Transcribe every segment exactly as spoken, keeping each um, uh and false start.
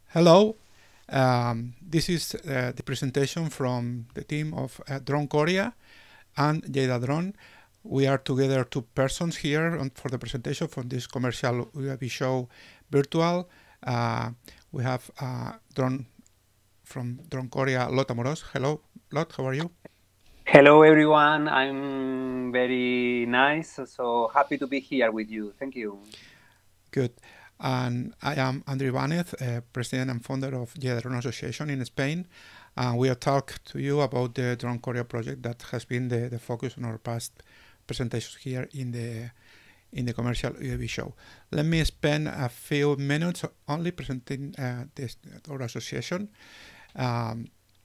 Hello, um, this is uh, the presentation from the team of uh, Drone Korea and Lleida Drone. We are together two persons here on, for the presentation from this commercial U A V show virtual. Uh, we have uh, drone from Drone Korea, Lot Amoros. Hello, Lot, how are you? Hello, everyone. I'm very nice. So happy to be here with you. Thank you. Good. And I am Andrew Ibanez, uh, President and founder of Lleida Drone Association in Spain. And we will talk to you about the Drone Korea project that has been the, the focus on our past presentations here in the in the commercial U A V show. Let me spend a few minutes only presenting uh, this our association. Um,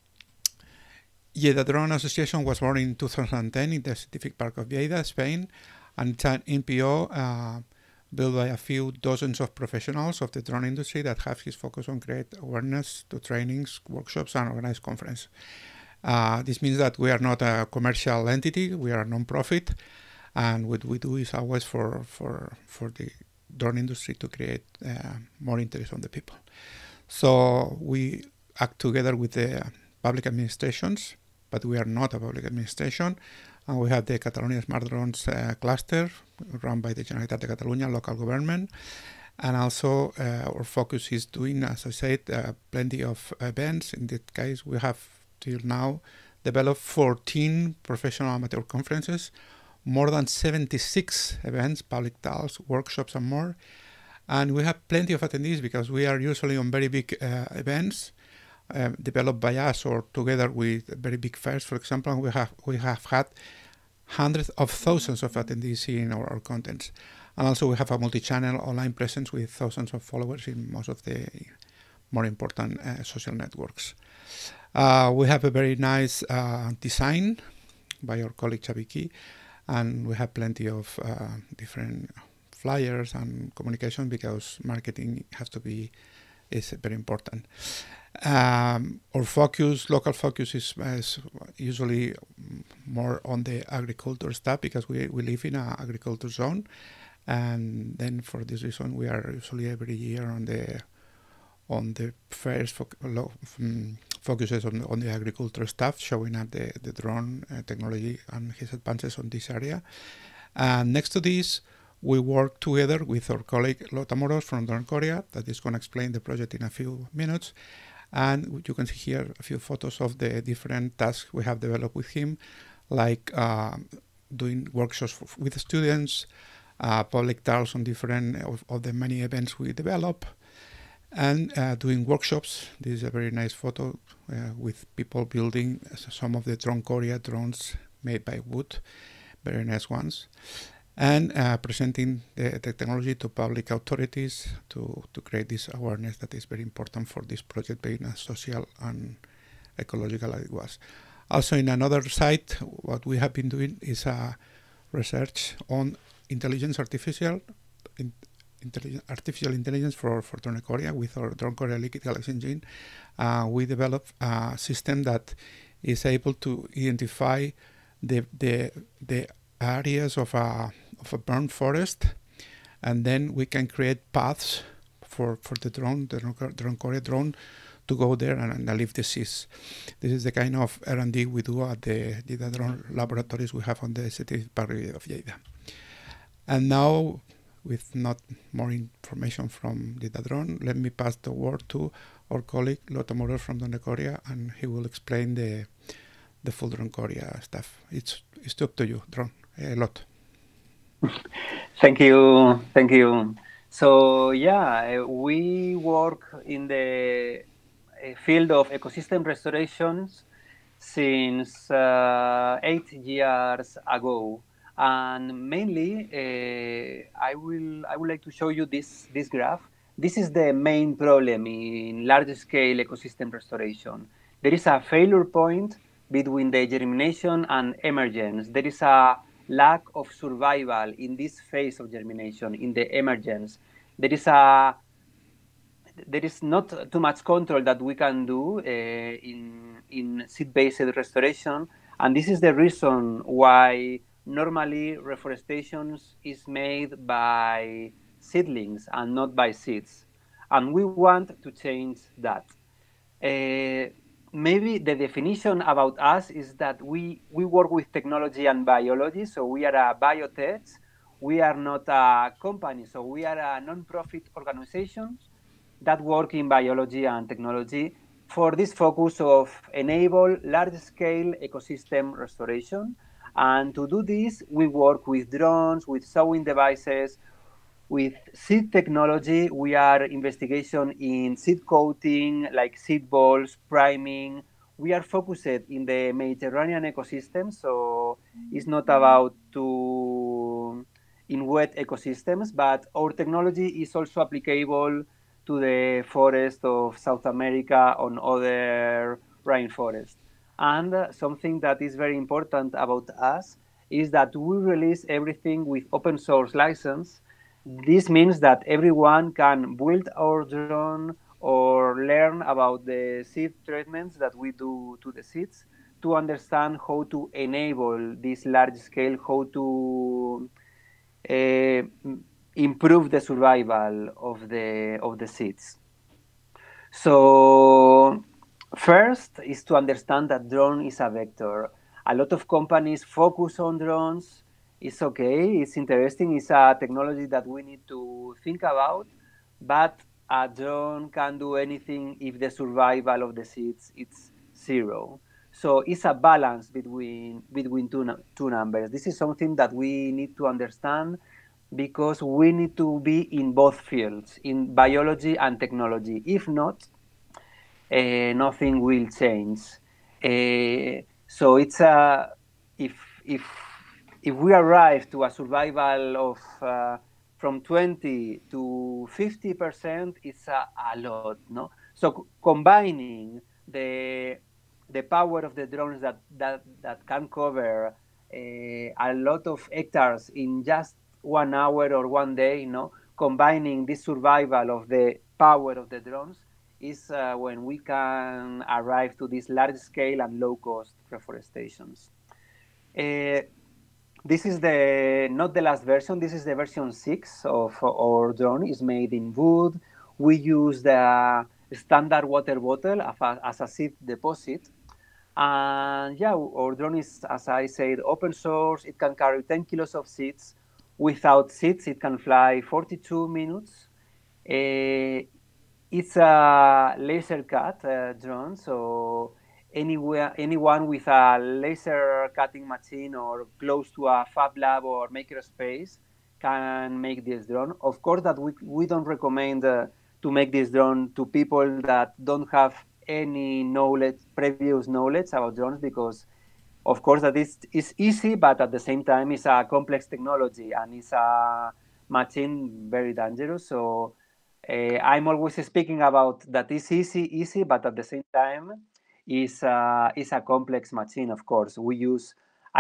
Lleida Drone Association was born in two thousand ten in the Scientific Park of Lleida, Spain, and it's an N P O uh, built by a few dozens of professionals of the drone industry that have his focus on create awareness to trainings, workshops, and organize conference. Uh, this means that we are not a commercial entity, we are a non-profit, and what we do is always for, for, for the drone industry to create uh, more interest on the people. So we act together with the public administrations, but we are not a public administration. And we have the Catalonia Smart Drones uh, cluster run by the Generalitat de Catalunya local government. And also uh, our focus is doing, as I said, uh, plenty of events. In that case, we have till now developed fourteen professional amateur conferences, more than seventy-six events, public talks, workshops, and more. And we have plenty of attendees because we are usually on very big uh, events uh, developed by us or together with very big fairs. For example, we have we have had hundreds of thousands of attendees seeing our, our contents. And also we have a multi-channel online presence with thousands of followers in most of the more important uh, social networks. Uh, we have a very nice uh, design by our colleague Xavi Key, and we have plenty of uh, different flyers and communication because marketing has to be is very important. Um, our focus, local focus, is, is usually more on the agriculture stuff because we, we live in an agriculture zone, and then for this reason we are usually every year on the on the first fo um, focuses on, on the agriculture stuff, showing up the, the drone uh, technology and his advances on this area. And next to this, we work together with our colleague Lot Amoros from Drone Korea that is going to explain the project in a few minutes. And you can see here a few photos of the different tasks we have developed with him, like uh, doing workshops for, with students, uh, public talks on different of, of the many events we develop, and uh, doing workshops. This is a very nice photo uh, with people building some of the Drone Korea drones made by wood, very nice ones. And uh, presenting the, the technology to public authorities to, to create this awareness that is very important for this project being as social and ecological as it was. Also in another site, what we have been doing is uh, research on intelligence artificial, in, intelligence, artificial intelligence for, for Drone Korea with our Drone Korea Liquid Galaxy Engine. Uh, we developed a system that is able to identify the, the, the areas of a of a burned forest, and then we can create paths for for the drone, the Drone Korea drone, to go there and, and leave the seas. This is the kind of R and D we do at the Lleida Drone laboratories we have on the city park of Lleida. And now, with not more information from Lleida Drone, let me pass the word to our colleague Lot Amoros from Drone Korea, and he will explain the the full Drone Korea stuff. It's it's up to you, Drone. A lot. Thank you. Thank you. So, yeah, we work in the field of ecosystem restorations since uh, eight years ago. And mainly, uh, I will I would like to show you this, this graph. This is the main problem in large-scale ecosystem restoration. There is a failure point between the germination and emergence. There is a lack of survival in this phase of germination, in the emergence. There is a there is not too much control that we can do uh, in in seed-based restoration, and this is the reason why normally reforestation is made by seedlings and not by seeds. and we want to change that. Uh, maybe the definition about us is that we, we work with technology and biology, so we are a biotech. We are not a company, so we are a non-profit organization that work in biology and technology for this focus of enable large-scale ecosystem restoration. And to do this, we work with drones, with sowing devices, with seed technology. We are investigation in seed coating, like seed balls, priming. We are focused in the Mediterranean ecosystem, so it's not about to in wet ecosystems, but our technology is also applicable to the forest of South America on other rainforests. And uh, something that is very important about us is that we release everything with open source license. This means that everyone can build our drone or learn about the seed treatments that we do to the seeds to understand how to enable this large scale, how to uh, improve the survival of the of the seeds. So first is to understand that drone is a vector. A lot of companies focus on drones. It's okay, it's interesting, it's a technology that we need to think about, but a drone can do anything if the survival of the seeds is zero. So it's a balance between between two, two numbers. This is something that we need to understand because we need to be in both fields, in biology and technology. If not, uh, nothing will change. Uh, so it's a if if if we arrive to a survival of uh, from twenty to fifty percent, it's a, a lot, no? So combining the the power of the drones that that that can cover uh, a lot of hectares in just one hour or one day, no? Combining this survival of the power of the drones is uh, when we can arrive to these large scale and low cost reforestations. Uh, this is the not the last version. This is the version six of our drone. It's made in wood. We use the standard water bottle as a, as a seed deposit. And yeah, our drone is, as I said, open source. It can carry ten kilos of seeds. Without seeds, it can fly forty-two minutes. Uh, it's a laser cut uh, drone, so anywhere, anyone with a laser cutting machine or close to a fab lab or makerspace can make this drone. Of course, that we, we don't recommend uh, to make this drone to people that don't have any knowledge, previous knowledge about drones, because of course that is is easy, but at the same time it's a complex technology and it's a machine very dangerous. So uh, I'm always speaking about that it's easy, easy, but at the same time is uh, is a complex machine. Of course, we use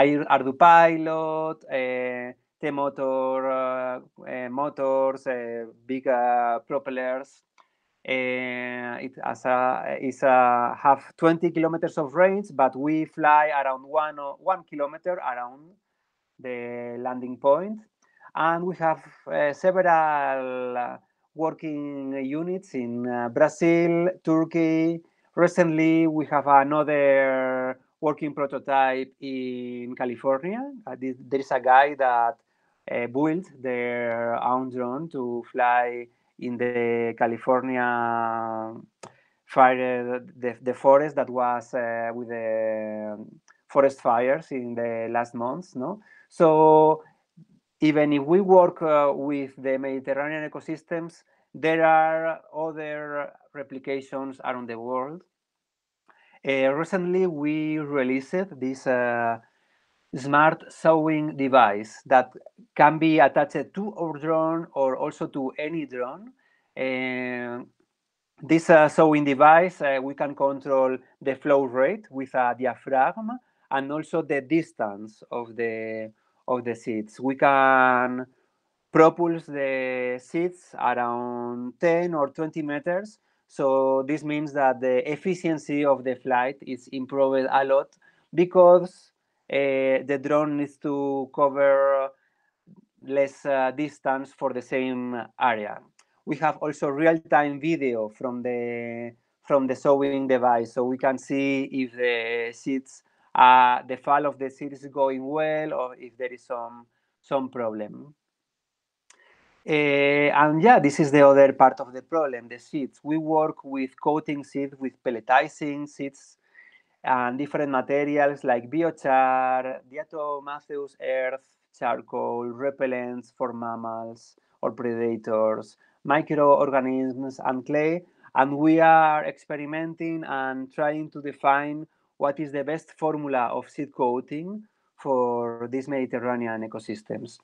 ArduPilot, uh, T-motor uh, uh, motors, uh, big uh, propellers. Uh, it as a is a have twenty kilometers of range, but we fly around one or one kilometer around the landing point, and we have uh, several uh, working units in uh, Brazil, Turkey. Recently, we have another working prototype in California. Uh, there is a guy that uh, built their own drone to fly in the California fire, the, the forest that was uh, with the forest fires in the last months, no? So even if we work uh, with the Mediterranean ecosystems, there are other replications around the world. Uh, recently, we released this uh, smart sewing device that can be attached to our drone or also to any drone. Uh, this uh, sewing device, uh, we can control the flow rate with a diaphragm and also the distance of the of the seeds. We can propulse the seeds around ten or twenty meters. So this means that the efficiency of the flight is improved a lot because uh, the drone needs to cover less uh, distance for the same area. we have also real-time video from the from the sowing device, so we can see if the seeds, uh, the fall of the seeds is going well, or if there is some some problem. Uh, and yeah, this is the other part of the problem, the seeds. We work with coating seeds, with pelletizing seeds, and different materials like biochar, diatomaceous earth, charcoal, repellents for mammals or predators, microorganisms, and clay. And we are experimenting and trying to define what is the best formula of seed coating for these Mediterranean ecosystems.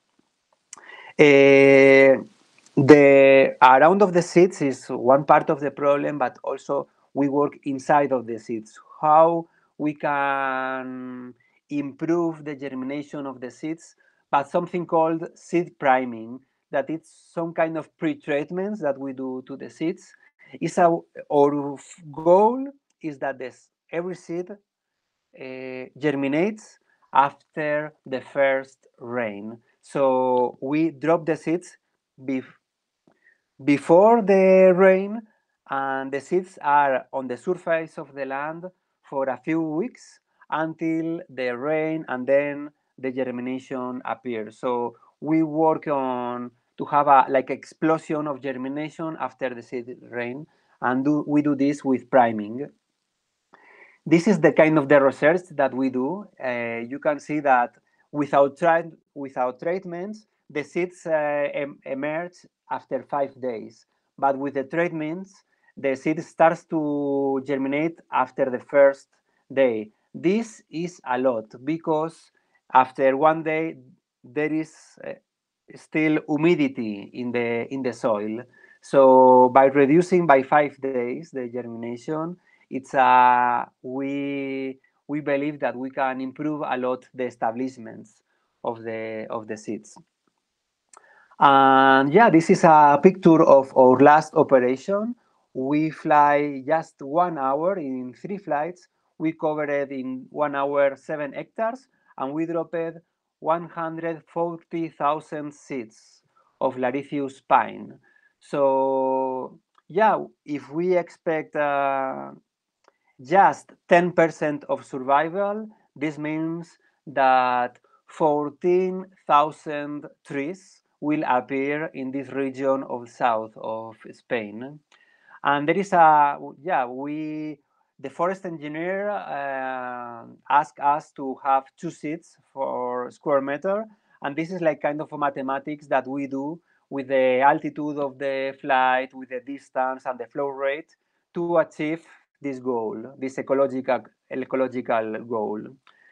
Uh, the around of the seeds is one part of the problem, but also we work inside of the seeds. How we can improve the germination of the seeds, but something called seed priming, that it's some kind of pre-treatments that we do to the seeds. Is our, our goal is that this every seed uh, germinates after the first rain. So we drop the seeds bef before the rain, and the seeds are on the surface of the land for a few weeks until the rain, and then the germination appears. So we work on to have a like explosion of germination after the seed rain, and do, we do this with priming. This is the kind of the research that we do. Uh, you can see that without, without treatments, the seeds uh, em emerge after five days. But with the treatments, the seed starts to germinate after the first day. This is a lot because after one day, there is uh, still humidity in the, in the soil. So by reducing by five days the germination, it's a we we believe that we can improve a lot the establishments of the of the seeds. And yeah, this is a picture of our last operation. We fly just one hour in three flights. We covered in one hour seven hectares, and we dropped one hundred forty thousand seeds of Larizius pine. So yeah, if we expect uh, just ten percent of survival, this means that fourteen thousand trees will appear in this region of south of Spain. And there is a, yeah, we, the forest engineer uh, asked us to have two seeds for square meter. And this is like kind of a mathematics that we do with the altitude of the flight, with the distance and the flow rate to achieve this goal, this ecological, ecological goal.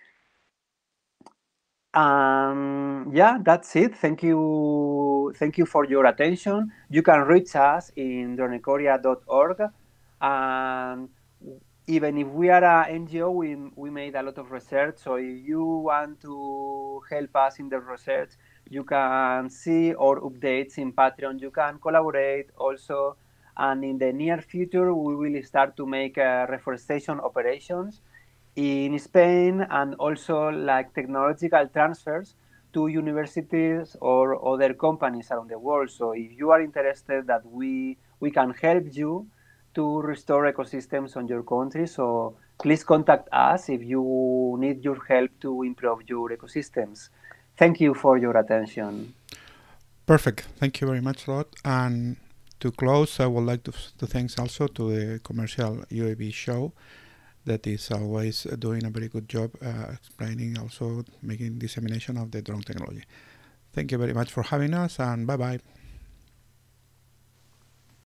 Um, yeah, that's it. Thank you. Thank you for your attention. You can reach us in dronecoria dot org. And even if we are an N G O, we, we made a lot of research. So if you want to help us in the research, you can see our updates in Patreon. You can collaborate also. And in the near future, we will start to make uh, reforestation operations in Spain, and also like technological transfers to universities or other companies around the world. So if you are interested that we, we can help you to restore ecosystems on your country, so please contact us if you need your help to improve your ecosystems. Thank you for your attention. Perfect. Thank you very much, Rod. And to close, I would like to, to thank also to the Commercial U A V Show, that is always doing a very good job uh, explaining, also making dissemination of the drone technology. Thank you very much for having us, and bye-bye.